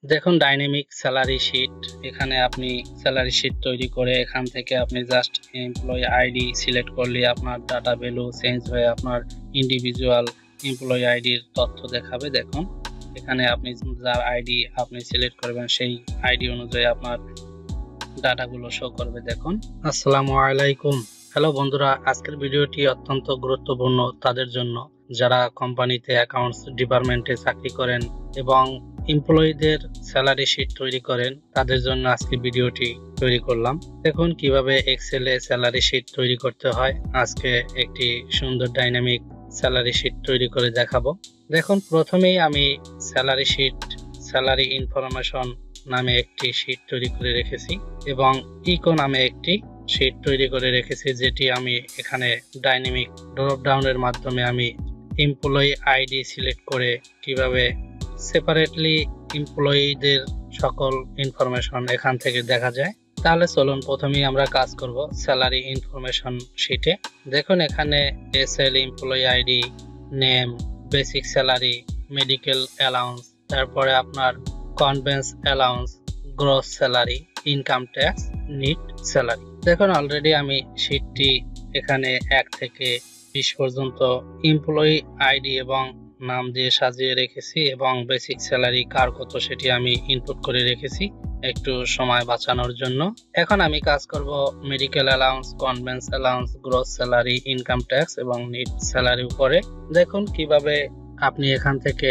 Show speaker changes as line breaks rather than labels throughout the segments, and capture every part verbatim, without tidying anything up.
দেখুন dynamic salary sheet, এখানে আপনি স্যালারি শিট তৈরি করে এখান থেকে আপনি জাস্ট এমপ্লয়ি আইডি সিলেক্ট করলে আপনার ডাটা ভ্যালু চেঞ্জ হয়ে আপনার ইন্ডিভিজুয়াল এমপ্লয়ি আইডির তথ্য দেখাবে। দেখুন এখানে আপনি যার আইডি আপনি সিলেক্ট করবেন সেই আইডি অনুযায়ী আপনার ডাটাগুলো শো করবে। দেখুন আসসালামু আলাইকুম, হ্যালো বন্ধুরা, আজকের ভিডিওটি অত্যন্ত গুরুত্বপূর্ণ তাদের জন্য যারা কোম্পানিতে অ্যাকাউন্টস ডিপার্টমেন্টে চাকরি করেন এবং এমপ্লয়ীদের স্যালারি শিট তৈরি করেন, তাদের জন্য আজকে ভিডিওটি তৈরি করলাম। দেখুন কিভাবে এক্সেলে স্যালারি শিট তৈরি করতে হয়। আজকে একটি সুন্দর ডাইনামিক স্যালারি শিট তৈরি করে দেখাবো। দেখুন প্রথমেই আমি স্যালারি শিট স্যালারি ইনফরমেশন নামে একটি শিট তৈরি করে রেখেছি এবং ইকো নামে একটি শিট তৈরি করে রেখেছি, যেটি আমি এখানে ডাইনামিক ড্রপ ডাউনের মাধ্যমে আমি এমপ্লয়ি আইডি সিলেক্ট করে কিভাবে সেপারেটলি এমপ্লয়ীদের সকল ইনফরমেশন এখান থেকে দেখা যায়। তাহলে চলুন প্রথমেই আমরা কাজ করব স্যালারি ইনফরমেশন শিটে। দেখুন এখানে SL, employee ID, name, basic salary, medical allowance, তারপরে আপনার conveyance allowance, gross salary, income tax, net salary. দেখুন অলরেডি আমি শিটটি এখানে এক থেকে বিশ পর্যন্ত এমপ্লয়ি আইডি এবং নাম দিয়ে সাজিয়ে রেখেছি এবং বেসিক স্যালারি কার কত সেটি আমি ইনপুট করে রেখেছি একটু সময় বাঁচানোর জন্য। এখন আমি কাজ করব medical allowance, conveyance allowance, gross salary, income tax এবং নিট স্যালারি উপরে। দেখুন কিভাবে আপনি এখান থেকে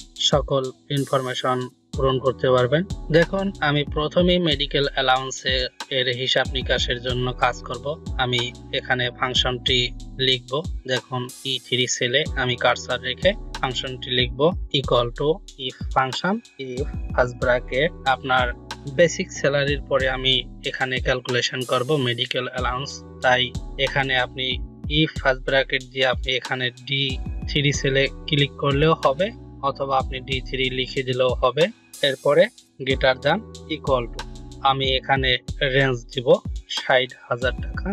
সকল ইনফরমেশন পূরণ করতে পারবেন। দেখুন আমি প্রথমেই মেডিকেল অ্যালাউন্সে এর হিসাব নিকাশের জন্য কাজ করব। আমি এখানে ফাংশনটি লিখব। দেখুন ই থ্রি সেলে আমি কার্সার রেখে ফাংশনটি লিখব equal to if function, if first bracket আপনার বেসিক স্যালারির পরে আমি এখানে ক্যালকুলেশন করব মেডিকেল অ্যালাউন্স, তাই এখানে আপনি ইফ ফার্স্ট ব্র্যাকেট দিয়ে আপনি এখানে ডি থ্রি সেলে ক্লিক করলেও হবে অথবা আপনি ডি থ্রি লিখে দিলেও হবে। এরপরে গ্রেটার দ্যান ইকুয়াল টু আমি এখানে রেঞ্জ দিব ষাট হাজার টাকা,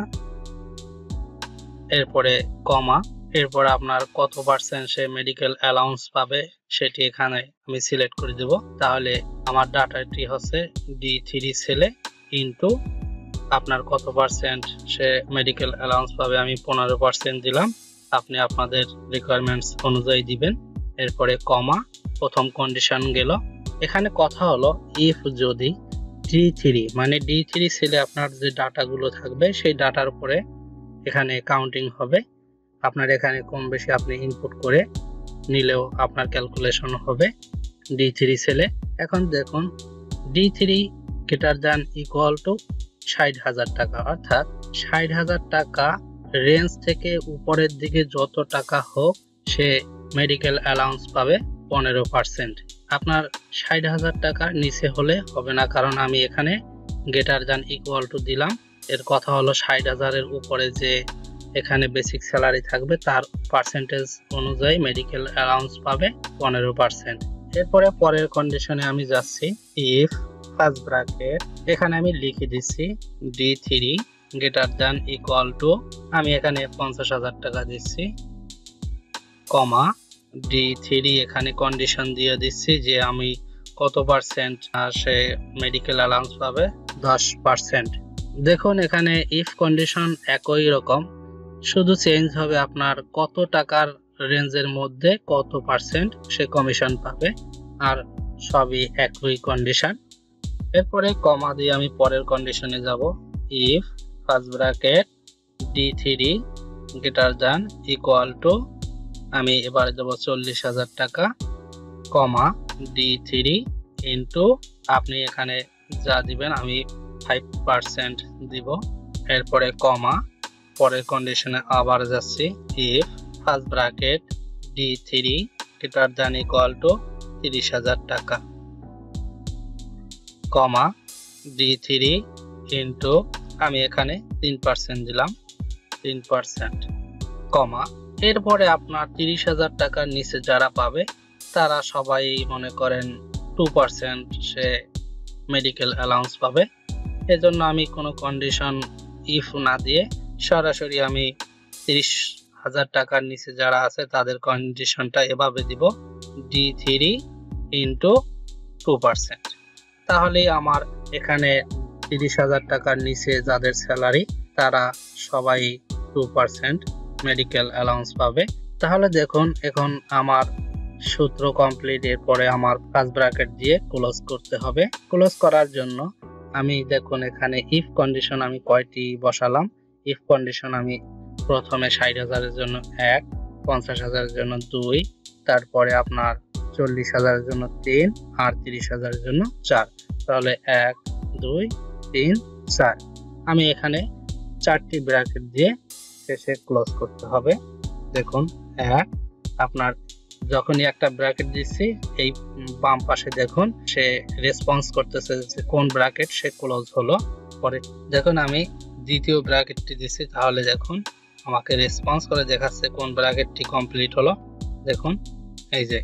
এরপরে কমা, এরপর আপনার কত পার্সেন্ট সে মেডিকেল অ্যালাউন্স পাবে সেটি এখানে আমি সিলেক্ট করে দেব। তাহলে আমার ডাটাটি হচ্ছে ডি থ্রি সেলে ইনটু আপনার কত পার্সেন্ট সে মেডিকেল অ্যালাউন্স পাবে, আমি পনেরো পার্সেন্ট দিলাম, আপনি আপনাদের রিকোয়ারমেন্টস অনুযায়ী দিবেন। এরপরে কমা, প্রথম কন্ডিশন গেল। এখানে কথা হলো ইফ যদি ডি থ্রি মানে ডি থ্রি সেলে আপনার যে ডাটাগুলো থাকবে সেই ডাটার উপরে এখানে কাউন্টিং হবে। আপনার এখানে কম বেশি আপনি ইনপুট করে নিলেও আপনার ক্যালকুলেশন হবে ডি থ্রি সেলে। এখন দেখুন D three greater than equal to ষাট হাজার টাকা, অর্থাৎ ষাট হাজার টাকা রেঞ্জ থেকে উপরের দিকে যত টাকা হোক সে মেডিকেল অ্যালাউন্স পাবে পনেরো পার্সেন্ট। আপনার ষাট হাজার টাকার নিচে হলে হবে না, কারণ আমি এখানে গ্রেটার দ্যান ইকুয়াল টু দিলাম। এর কথা হলো ষাট হাজারের উপরে যে এখানে বেসিক স্যালারি থাকবে তার পার্সেন্টেজ অনুযায়ী মেডিকেল অ্যালাউন্স পাবে পনেরো পার্সেন্ট। এরপরে পরের কন্ডিশনে আমি যাচ্ছি ইফ ফার্স্ট ব্র্যাকেট, এখানে আমি লিখে দিচ্ছি D three greater than equal to আমি এখানে পঞ্চাশ হাজার টাকা দিচ্ছি, কমা ডি থ্রি এখানে কন্ডিশন দিয়ে দিচ্ছি যে আমি কত পার্সেন্ট সে মেডিকেল অ্যালাউন্স পাবে, দশ পার্সেন্ট। দেখুন এখানে ইফ কন্ডিশন একই রকম, শুধু চেঞ্জ হবে আপনার কত টাকার রেঞ্জের মধ্যে কত পার্সেন্ট সে কমিশন পাবে, আর সবই একই কন্ডিশন। এরপরে কমা দিয়ে আমি পরের কন্ডিশনে যাব if first bracket D three greater than equal to আমি এবার দেবো চল্লিশ হাজার টাকা, কমা ডি থ্রি ইন্টু আপনি এখানে যা দিবেন আমি ফাইভ পার্সেন্ট দিব। এরপরে কমা পরের কন্ডিশনে আবার যাচ্ছি if first bracket D three greater than equal to তিরিশ হাজার টাকা, কমা ডি থ্রি ইন্টু আমি এখানে তিন পার্সেন্ট দিলাম, তিন পার্সেন্ট, কমা। এরপরে আপনার তিরিশ হাজার টাকার নিচে যারা পাবে তারা সবাই মনে করেন টু পার্সেন্ট সে মেডিকেল অ্যালাউন্স পাবে। এজন্য আমি কোনো কন্ডিশন ইফ না দিয়ে সরাসরি আমি তিরিশ হাজার টাকার নিচে যারা আছে তাদের কন্ডিশনটা এভাবে দিব D three into two percent. তাহলেই আমার এখানে তিরিশ হাজার টাকার নিচে যাদের স্যালারি তারা সবাই টু পার্সেন্ট মেডিকেল অ্যালাউন্স পাবে। তাহলে দেখুন এখন আমার সূত্র কমপ্লিট। এরপরে আমার ফার্স্ট ব্র্যাকেট দিয়ে ক্লোজ করতে হবে। ক্লোজ করার জন্য আমি দেখুন এখানে ইফ কন্ডিশন আমি কয়টি বসালাম। ইফ কন্ডিশন আমি প্রথমে ষাট হাজারের জন্য এক, পঞ্চাশ হাজারের জন্য দুই, তারপরে আপনার চল্লিশ হাজারের জন্য তিন আর তিরিশ হাজারের জন্য চার। তাহলে এক, দুই, তিন, চার। আমি এখানে চারটি ব্র্যাকেট দিয়ে শেষে ক্লোজ করতে হবে। দেখুন এক, আপনার যখনই একটা ব্র্যাকেট দিচ্ছি এই বাম পাশে দেখুন সে রেসপন্স করতেছে যে কোন ব্র্যাকেট সে ক্লোজ হলো। পরে দেখুন আমি দ্বিতীয় ব্র্যাকেটটি দিচ্ছি, তাহলে দেখুন আমাকে রেসপন্স করে দেখাচ্ছে কোন ব্র্যাকেটটি কমপ্লিট হলো। দেখুন এই যে,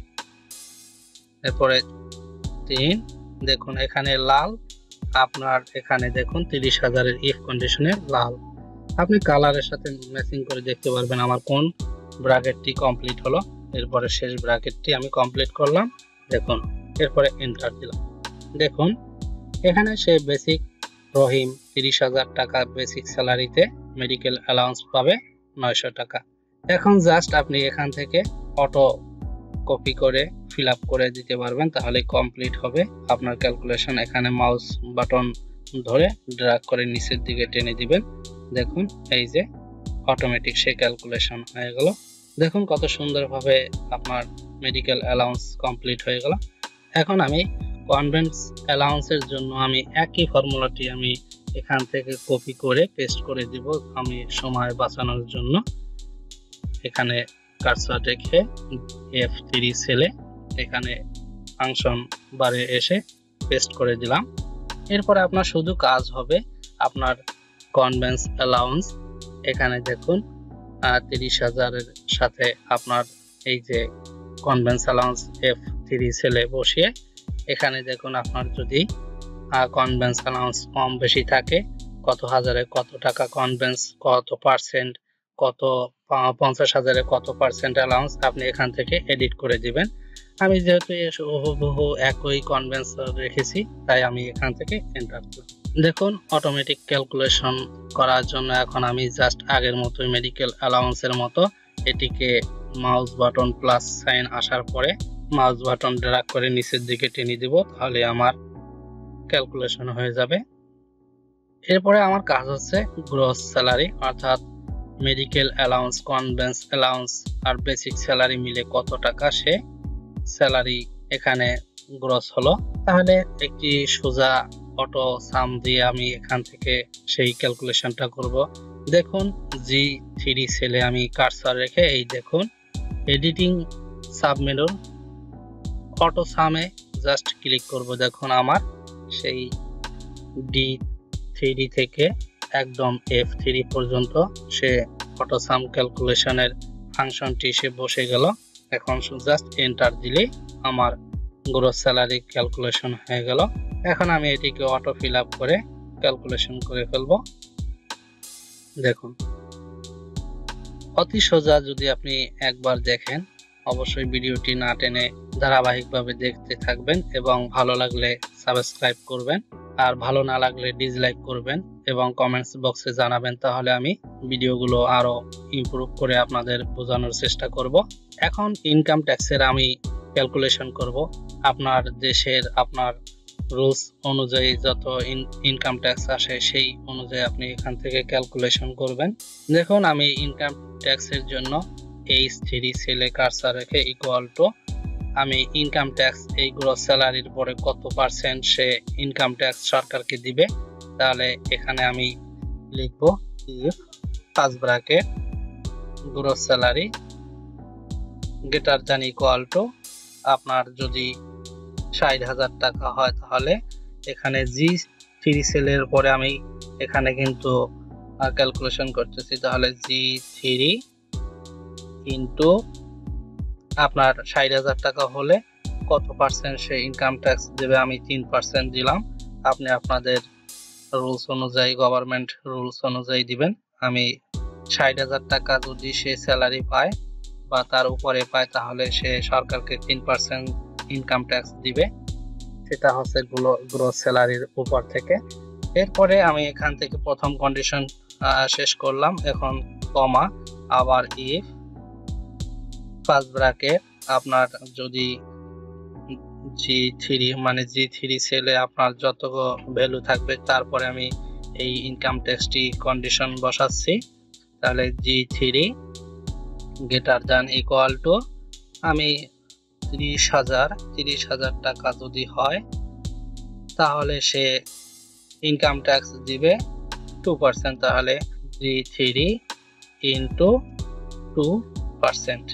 এরপরে তিন, দেখুন এখানে লাল, আপনার এখানে দেখুন তিরিশ হাজারের ইফ কন্ডিশনের লাল। আপনি কালারের সাথে ম্যাচিং করে দেখতে পারবেন আমার কোন ব্র্যাকেটটি কমপ্লিট হলো। এরপরে শেষ ব্র্যাকেটটি আমি কমপ্লিট করলাম। দেখুন এরপরে এন্টার দিলাম। দেখুন এখানে সে বেসিক রহিম তিরিশ হাজার টাকা বেসিক স্যালারিতে মেডিকেল অ্যালাউন্স পাবে নয়শো টাকা। এখন জাস্ট আপনি এখান থেকে অটো কপি করে ফিল আপ করে দিতে পারবেন, তাহলে কমপ্লিট হবে আপনার ক্যালকুলেশন। এখানে মাউস বাটন ধরে ড্র্যাগ করে নিচের দিকে টেনে দিবেন। দেখুন এই যে অটোমেটিক সে ক্যালকুলেশন হয়ে গেল। দেখুন কত সুন্দরভাবে আপনার মেডিকেল অ্যালাউন্স কমপ্লিট হয়ে গেল। এখন আমি কনভেন্স অ্যালাউন্সের জন্য আমি একই ফর্মুলাটি আমি এখান থেকে কপি করে পেস্ট করে দিব আমি সময় বাঁচানোর জন্য। এখানে কার্সর রেখে এফ থ্রি সেলে এখানে ফাংশন বারে এসে পেস্ট করে দিলাম। এরপরে আপনার শুধু কাজ হবে আপনার কনভেন্স অ্যালাউন্স এখানে দেখুন তিরিশ হাজারের সাথে আপনার এই যে কনভেন্স অ্যালাউন্স এফ থ্রি সেলে বসিয়ে এখানে দেখুন আপনার যদি কনভেন্স অ্যালাউন্স কম বেশি থাকে, কত হাজারে কত টাকা কনভেন্স, কত পার্সেন্ট, কত পঞ্চাশ হাজারে কত পার্সেন্ট অ্যালাউন্স আপনি এখান থেকে এডিট করে দিবেন। আমি যেহেতু হুবহু একই কনভেন্স রেখেছি তাই আমি এখান থেকে এন্টার করব। দেখুন অটোমেটিক ক্যালকুলেশন করার জন্য এখন আমি জাস্ট আগের মতোই মেডিকেল অ্যালাউন্সের মতো এটিকে মাউস বাটন প্লাস সাইন আসার পরে মাউস বাটন ড্র্যাগ করে নিচের দিকে টেনে দিব, তাহলে আমার ক্যালকুলেশন হয়ে যাবে। এরপরে আমার কাজ হচ্ছে গ্রস স্যালারি, অর্থাৎ মেডিকেল অ্যালাউন্স, কনভেন্স অ্যালাউন্স আর বেসিক স্যালারি মিলে কত টাকা সে স্যালারি এখানে গ্রস হলো। তাহলে একটি সোজা অটো সাম দিয়ে আমি এখান থেকে সেই ক্যালকুলেশনটা করব। দেখুন জি থ্রি সেলে আমি কার্সার রেখে এই দেখুন এডিটিং সাবমেনুর অটো সামে জাস্ট ক্লিক করব। দেখুন আমার সেই ডি থ্রি থেকে একদম এফ থ্রি পর্যন্ত সে অটো সাম ক্যালকুলেশনের ফাংশনটি সে বসে গেল। এখন জাস্ট এন্টার দিলে আমার গ্রস স্যালারি ক্যালকুলেশন হয়ে গেল। এখন আমি এটিকে অটো ফিল আপ করে ক্যালকুলেশন করে ফেলবো। দেখুন অতি সোজা। যদি আপনি একবার দেখেন অবশ্যই ভিডিওটি না টেনে ধারাবাহিকভাবে দেখতে থাকবেন এবং ভালো লাগলে সাবস্ক্রাইব করবেন, আর ভালো না লাগলে ডিসলাইক করবেন এবং কমেন্টস বক্সে জানাবেন, তাহলে আমি ভিডিওগুলো আরো ইমপ্রুভ করে আপনাদের বোঝানোর চেষ্টা করব। এখন ইনকাম ট্যাক্সের আমি ক্যালকুলেশন করব। আপনার দেশের আপনার রুলস অনুযায়ী যত ইনকাম ট্যাক্স আসে সেই অনুযায়ী আপনি এখান থেকে ক্যালকুলেশন করবেন। দেখুন আমি ইনকাম ট্যাক্সের জন্য এইচ থ্রি সেলে কার্সার রেখে ইকুয়াল টু আমি ইনকাম ট্যাক্স এই গ্রস স্যালারির পরে কত পার্সেন্ট সে ইনকাম ট্যাক্স সরকারকে দিবে, তাহলে এখানে আমি লিখব if first bracket gross salary greater than equal to আপনার যদি ষাট হাজার টাকা হয় তাহলে এখানে জি থ্রি সেলের পরে আমি এখানে কিন্তু ক্যালকুলেশন করতেছি, তাহলে জি থ্রি ইন্টু আপনার ষাট হাজার টাকা হলে কত পার্সেন্ট সে ইনকাম ট্যাক্স দেবে, আমি তিন পার্সেন্ট দিলাম। আপনি আপনাদের রুলস অনুযায়ী গভর্নমেন্ট রুলস অনুযায়ী দিবেন। আমি ষাট হাজার টাকা যদি সে স্যালারি পায় বা তার উপরে পায় তাহলে সে সরকারকে তিন পার্সেন্ট ইনকাম ট্যাক্স দিবে। এটা হচ্ছে গ্রোস স্যালারির উপর থেকে। এরপরে আমি এখান থেকে প্রথম কন্ডিশন শেষ করলাম। এখন কমা, আবার ইফ ফার্স্ট ব্র্যাকেট আপনার যদি জি থ্রি মানে জি থ্রি সেলে আপনার যত ভ্যালু থাকবে, তারপরে আমি এই ইনকাম ট্যাক্সটি কন্ডিশন বসাচ্ছি। তাহলে G three greater than equal to আমি তিরিশ হাজার তিরিশ হাজার টাকা যদি হয় তাহলে সে ইনকাম ট্যাক্স দিবে টু পার্সেন্ট। তাহলে G three into two percent.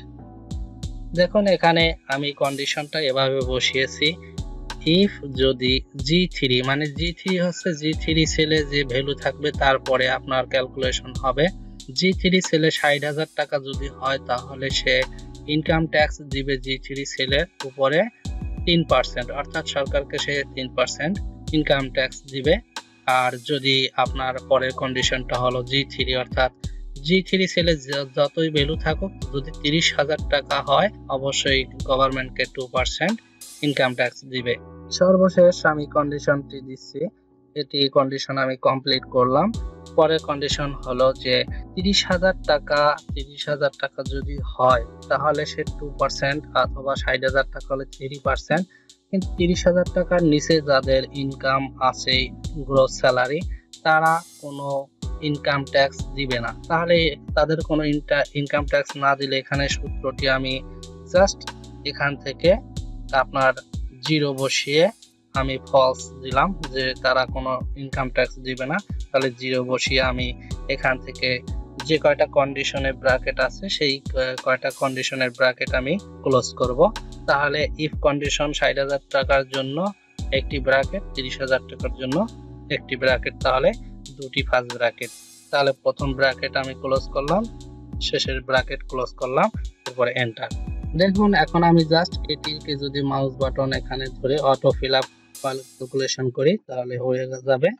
দেখুন এখানে আমি কন্ডিশনটা এভাবে বসিয়েছি, ইফ যদি জি থ্রি মানে জি থ্রি হচ্ছে জি থ্রি সেলে যে ভ্যালু থাকবে তারপরে আপনার ক্যালকুলেশন হবে। জি থ্রি সেলে ষাট হাজার টাকা যদি হয় তাহলে সে ইনকাম ট্যাক্স দিবে জি থ্রি সেলের উপরে তিন পার্সেন্ট, অর্থাৎ সরকারকে সে তিন পার্সেন্ট ইনকাম ট্যাক্স দিবে। আর যদি আপনার পরের কন্ডিশনটা হলো জি থ্রি, অর্থাৎ জি থ্রি সেলে যতই ভ্যালু থাকুক যদি তিরিশ হাজার টাকা হয় অবশ্যই গভর্নমেন্টকে টু পার্সেন্ট ইনকাম ট্যাক্স দিবে। সর্বশেষ আমি কন্ডিশনটি দিচ্ছি, এটি কন্ডিশন আমি কমপ্লিট করলাম। পরের কন্ডিশন হলো যে তিরিশ হাজার টাকা তিরিশ হাজার টাকা যদি হয় তাহলে সে টু পার্সেন্ট, অথবা ষাট হাজার টাকা হলে থ্রি পার্সেন্ট। কিন্তু তিরিশ হাজার টাকার নিচে যাদের ইনকাম আছে গ্রোস স্যালারি, তারা কোনো ইনকাম ট্যাক্স দিবে না। তাহলে তাদের কোনো ইনকাম ট্যাক্স না দিলে এখানে সূত্রটি আমি জাস্ট এখান থেকে আপনার জিরো বসিয়ে আমি ফলস দিলাম যে তারা কোনো ইনকাম ট্যাক্স দিবে না। তাহলে জিরো বসিয়ে আমি এখান থেকে যে কয়টা কন্ডিশনের ব্র্যাকেট আছে সেই কয়টা কন্ডিশনের ব্র্যাকেট আমি ক্লোজ করব। তাহলে ইফ কন্ডিশন ষাট হাজার টাকার জন্য একটি ব্র্যাকেট, তিরিশ হাজার টাকার জন্য একটি ব্র্যাকেট, তাহলে দুটি ফার্স্ট ব্র্যাকেট। তাহলে প্রথম ব্র্যাকেট আমি ক্লোজ করলাম, শেষের ব্র্যাকেট ক্লোজ করলাম, এরপরে এন্টার। দেখুন এখন আমি জাস্ট এটিকে যদি মাউস বাটন এখানে ধরে অটো ফিল আপ ক্যালকুলেশন করি তাহলে হয়ে যাবে।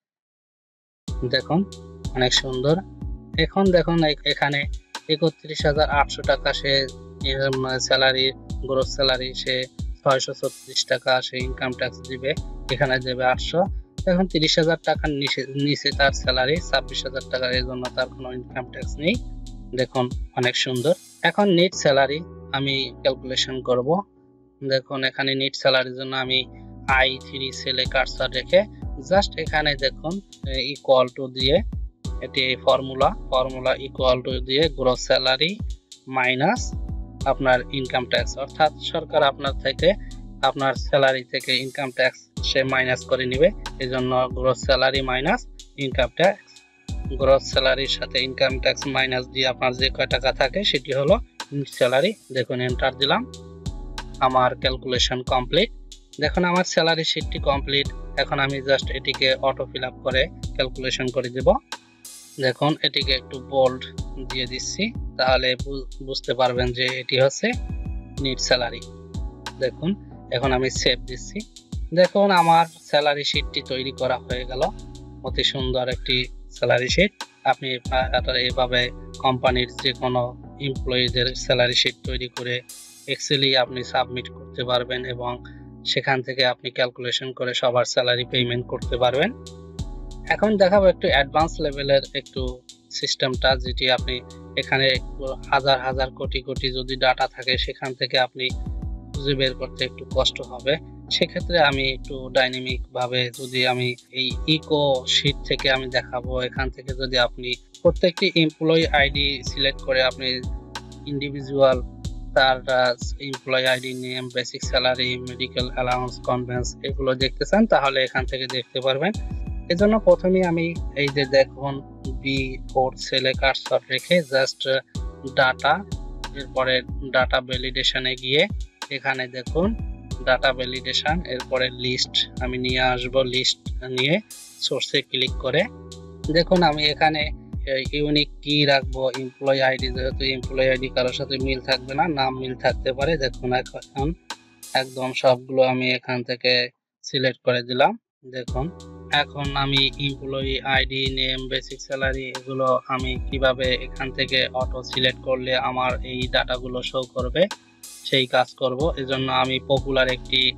দেখুন অনেক সুন্দর। এখন দেখুন এখানে একত্রিশ হাজার আটশো টাকা সে স্যালারি, গ্রোস স্যালারি, সে ছয়শো ছত্রিশ টাকা সে ইনকাম ট্যাক্স দিবে, এখানে দেবে আটশো। এখন তিরিশ হাজার টাকার নিচে নিচে তার স্যালারি ছাব্বিশ হাজার টাকা, এর জন্য তার কোনো ইনকাম ট্যাক্স নেই। দেখুন অনেক সুন্দর। এখন নেট স্যালারি আমি ক্যালকুলেশন করব। দেখুন এখানে নেট স্যালারির জন্য আমি আই থ্রি সেলে কার্সার রেখে জাস্ট এখানে দেখুন ইকুয়াল টু দিয়ে, এটি ফর্মুলা ফর্মুলা ইকুয়াল টু দিয়ে গ্রোস স্যালারি মাইনাস আপনার ইনকাম ট্যাক্স, অর্থাৎ সরকার আপনার থেকে আপনার স্যালারি থেকে ইনকাম ট্যাক্স সে মাইনাস করে নেবে। এই জন্য gross salary minus income tax, gross স্যালারির সাথে ইনকাম ট্যাক্স মাইনাস দিয়ে আপনার যে কয় টাকা থাকে সেটি হলো স্যালারি। দেখুন এন্টার দিলাম, আমার ক্যালকুলেশন কমপ্লিট। দেখুন আমার স্যালারি শিটটি কমপ্লিট। এখন আমি জাস্ট এটিকে অটো ফিল আপ করে ক্যালকুলেশন করে দেব। দেখুন এটিকে একটু বোল্ড দিয়ে দিচ্ছি, তাহলে বুঝতে পারবেন যে এটি হচ্ছে নেট স্যালারি। দেখুন এখন আমি সেভ দিচ্ছি। দেখুন আমার স্যালারি শিটটি তৈরি করা হয়ে গেল, অতি সুন্দর একটি স্যালারি শিট। আপনি এভাবে কোম্পানির যে কোনো এমপ্লয়ীদের স্যালারি শিট তৈরি করে এক্সেলে আপনি সাবমিট করতে পারবেন এবং সেখান থেকে আপনি ক্যালকুলেশন করে সবার স্যালারি পেমেন্ট করতে পারবেন। এখন দেখাবো একটু অ্যাডভান্স লেভেলের একটু সিস্টেমটা, যেটি আপনি এখানে হাজার হাজার কোটি কোটি যদি ডাটা থাকে সেখান থেকে আপনি খুঁজে বের করতে একটু কষ্ট হবে। সেক্ষেত্রে আমি একটু ডাইনামিক ভাবে যদি আমি এই ইকো শিট থেকে আমি দেখাবো। এখান থেকে যদি আপনি প্রত্যেকটি এমপ্লয়ি আইডি সিলেক্ট করে আপনি ইন্ডিভিজুয়াল তার employee ID, name, basic salary, medical allowance, conveyance এগুলো দেখতে চান তাহলে এখান থেকে দেখতে পারবেন। এজন্য প্রথমে আমি এই যে দেখুন বি ফোর সেলে কার্সর রেখে জাস্ট ডাটা, এরপরে ডাটা ভ্যালিডেশনে গিয়ে এখানে দেখুন ডাটা ভ্যালিডেশন, এরপরে লিস্ট আমি নিয়ে আসব। লিস্ট নিয়ে সোর্সে ক্লিক করে দেখুন আমি এখানে ইউনিক কি রাখবো, এমপ্লয়ি আইডি, যেহেতু এমপ্লয়ি আইডি কারোর সাথে মিল থাকবে না, নাম মিল থাকতে পারে। দেখুন এখন একদম সবগুলো আমি এখান থেকে সিলেক্ট করে দিলাম। দেখুন এখন আমি employee ID, name, basic salary এগুলো আমি কিভাবে এখান থেকে অটো সিলেক্ট করলে আমার এই ডাটাগুলো শো করবে সেই কাজ করব। এজন্য আমি পপুলার একটি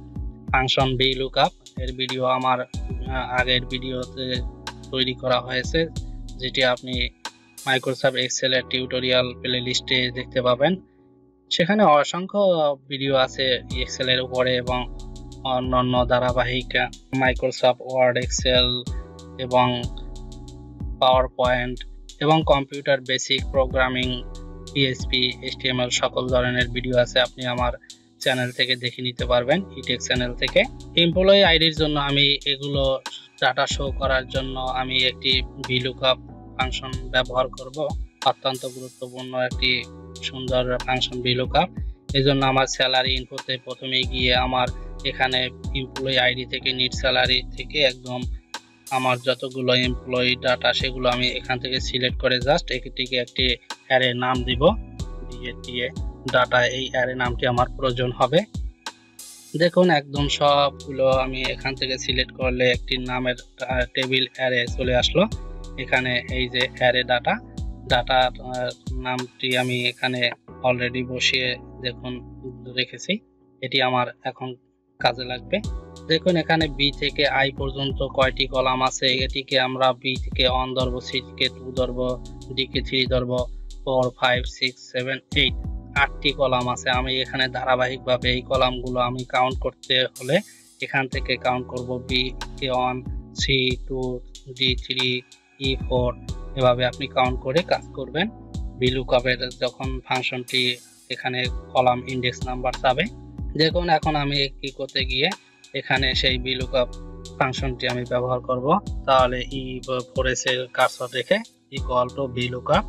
ফাংশন ভিলুকআপ এর ভিডিও আমার আগের ভিডিওতে তৈরি করা হয়েছে, যেটি আপনি মাইক্রোসফট এক্সেল এর টিউটোরিয়াল প্লেলিস্টে দেখতে পাবেন। সেখানে অসংখ্য ভিডিও আছে এক্সেল এর উপরে এবং অন্যান্য ধারাবাহিক মাইক্রোসফট ওয়ার্ড, এক্সেল এবং পাওয়ার পয়েন্ট এবং computer basic programming, PHP, HTML সকল ধরনের ভিডিও আছে, আপনি আমার চ্যানেল থেকে দেখে নিতে পারবেন, ইটেক চ্যানেল থেকে। এমপ্লয়ি আইডির জন্য আমি এগুলো ডাটা শো করার জন্য আমি একটি ভিলুকআপ ফাংশন ব্যবহার করব, অত্যন্ত গুরুত্বপূর্ণ একটি সুন্দর ফাংশন ভিলুকআপ। এই জন্য আমার স্যালারি ইনফোতে প্রথমে গিয়ে আমার এখানে এমপ্লয়ি আইডি থেকে নিট স্যালারি থেকে একদম আমার যতগুলো এমপ্লয়ি ডাটা সেগুলো আমি এখান থেকে সিলেক্ট করে জাস্ট এটিকে একটি অ্যারে নাম দিব, দিয়ে দিয়ে ডাটা এই অ্যারে নামটি আমার প্রয়োজন হবে। দেখুন একদম সবগুলো আমি এখান থেকে সিলেক্ট করলে একটি নামের টেবিল অ্যারে চলে আসলো। এখানে এই যে অ্যারে ডাটা ডাটা নামটি আমি এখানে অলরেডি বসিয়ে দেখুন রেখেছি, এটি আমার এখন কাজে লাগবে। দেখুন এখানে বি থেকে আই পর্যন্ত কয়টি কলাম আছে, এটিকে আমরা বি থেকে ওয়ান ধরবো, সি থেকে টু ধরবো, ডি কে থ্রি ধরবো, four five six seven eight, আটটি কলাম আছে। আমি এখানে ধারাবাহিকভাবে এই কলামগুলো আমি কাউন্ট করতে হলে এখান থেকে কাউন্ট করব, বি কে one, C two, D three, E four, এভাবে আপনি কাউন্ট করে কাজ করবেন। ভিলুকআপের যখন ফাংশনটি এখানে কলাম ইন্ডেক্স নাম্বার চাবে, দেখুন এখন আমি কি করতে গিয়ে এখানে সেই ভিলুকআপ ফাংশনটি আমি ব্যবহার করব। তাহলে ই ফোরেসে কার্সর রেখে ইকুয়াল টু ভিলুকআপ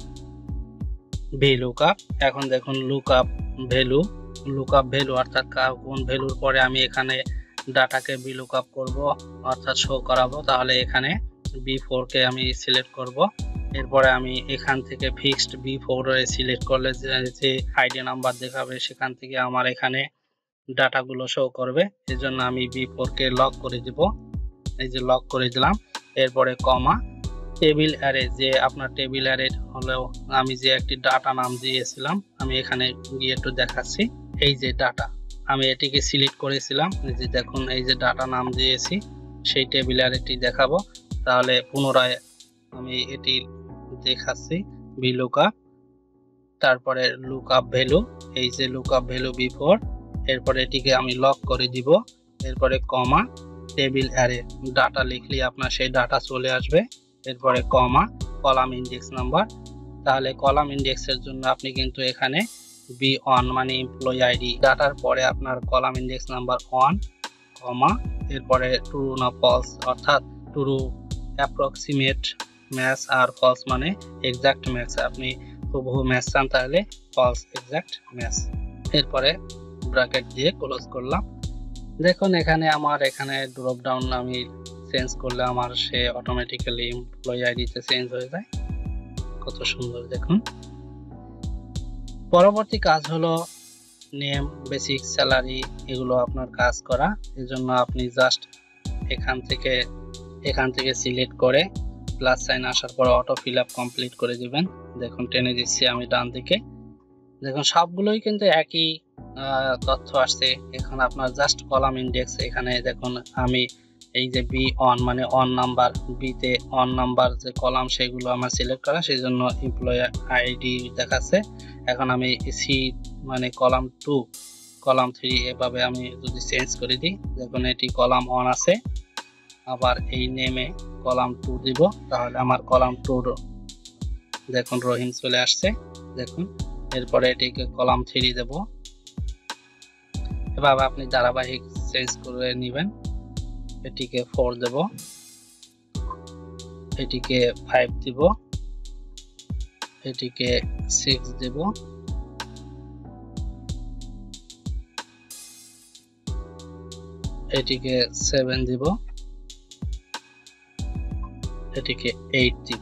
ভিলুকআপ এখন দেখুন লুকআপ ভ্যালু, লুকআপ ভ্যালু অর্থাৎ কোন ভ্যালুর পরে আমি এখানে ডাটাকে ভিলুকআপ করব অর্থাৎ শো করাবো। তাহলে এখানে বি ফোর কে আমি সিলেক্ট করব, এরপরে আমি এখান থেকে fixed B four A select করলে যে আইডি নাম্বার দেখাবে সেখান থেকে আমার এখানে ডাটাগুলো শো করবে। এই জন্য আমি বি ফোর কে লক করে দিব, এই যে লক করে দিলাম। এরপরে কমা টেবিল অ্যারে, যে আপনার টেবিল অ্যারে হলেও আমি যে একটি ডাটা নাম দিয়েছিলাম আমি এখানে গিয়ে একটু দেখাচ্ছি। এই যে ডাটা আমি এটিকে সিলেক্ট করেছিলাম, এই যে দেখুন এই যে ডাটা নাম দিয়েছি সেই টেবিল অ্যারেটি দেখাবো। তাহলে পুনরায় আমি এটি দেখাচ্ছি ভিলুকআপ, তারপরে লুকআপ ভ্যালু, এই যে লুকআপ ভ্যালু বি ফোর, এরপরে এটিকে আমি লক করে দিব। এরপরে কমা টেবিল অ্যারে, ডাটা লিখলে আপনার সেই ডাটা চলে আসবে। এরপরে কমা কলাম ইন্ডেক্স নাম্বার, তাহলে কলাম ইন্ডেক্সের জন্য আপনি কিন্তু এখানে বি ওয়ান মানে এমপ্লয়ি আইডি, ডাটার পরে আপনার column index number one, comma এরপরে ট্রু না ফলস, অর্থাৎ ট্রু অ্যাপ্রক্সিমেট ম্যাচ আর ফলস মানে এক্সাক্ট ম্যাচ, আপনি হুবহু ম্যাচ চান তাহলে ফলস এক্সাক্ট ম্যাচ। এরপরে ব্র্যাকেট দিয়ে ক্লোজ করলাম। দেখুন এখানে আমার এখানে ড্রপ ডাউন আমি চেঞ্জ করলে আমার সে অটোমেটিক্যালি এমপ্লয়ি আইডিতে চেঞ্জ হয়ে যায়, কত সুন্দর দেখুন। পরবর্তী কাজ হলো নেম, বেসিক, স্যালারি, এগুলো আপনার কাজ করা। এজন্য আপনি জাস্ট এখান থেকে এখান থেকে সিলেক্ট করে প্লাস সাইন আসার পর অটো ফিল আপ কমপ্লিট করে দিবেন। দেখুন টেনে দিচ্ছি আমি ডান দিকে, দেখুন সবগুলোই কিন্তু একই তথ্য আসছে। এখন আপনার জাস্ট কলাম ইন্ডেক্স, এখানে দেখুন আমি এই যে বি ওয়ান মানে অন নাম্বার, বিতে অন নাম্বার যে কলাম সেগুলো আমার সিলেক্ট করা, সেই জন্য এমপ্লয়ি আইডি দেখাচ্ছে। এখন আমি সি মানে কলাম টু, কলাম থ্রি, এভাবে আমি যদি চেঞ্জ করে দিই, দেখুন এটি কলাম ওয়ান আছে, আবার এই নেমে কলাম টু দিব, তাহলে আমার কলাম টু দেখুন রহিম চলে আসছে দেখুন। এরপরে এটিকে কলাম থ্রি দেব, এভাবে আপনি ধারাবাহিক চেঞ্জ করে নেবেন। এটিকে ফোর দেব, এটিকে ফাইভ দিব, এটিকে সিক্স দেব, এটিকে সেভেন দিব, এটিকে এইট দিব।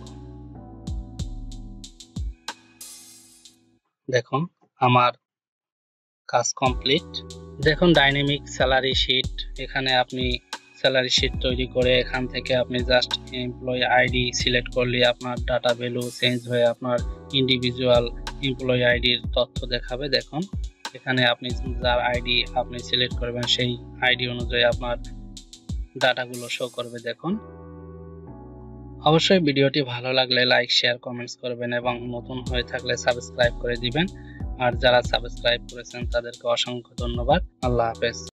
দেখুন আমার কাজ কমপ্লিট। দেখুন ডাইনামিক স্যালারি শিট, এখানে আপনি স্যালারি শিট তৈরি করে এখান থেকে আপনি জাস্ট এমপ্লয়ি আইডি সিলেক্ট করলে আপনার ডাটা ভ্যালু চেঞ্জ হয়ে আপনার ইন্ডিভিজুয়াল এমপ্লয়ি আইডির তথ্য দেখাবে। দেখুন এখানে আপনি যার আইডি আপনি সিলেক্ট করবেন সেই আইডি অনুযায়ী আপনার ডাটাগুলো শো করবে। দেখুন, অবশ্যই ভিডিওটি ভালো লাগলে লাইক শেয়ার কমেন্টস করবেন এবং নতুন হয়ে থাকলে সাবস্ক্রাইব করে দিবেন। আর যারা সাবস্ক্রাইব করেছেন তাদেরকে অসংখ্য ধন্যবাদ। আল্লাহ হাফেজ।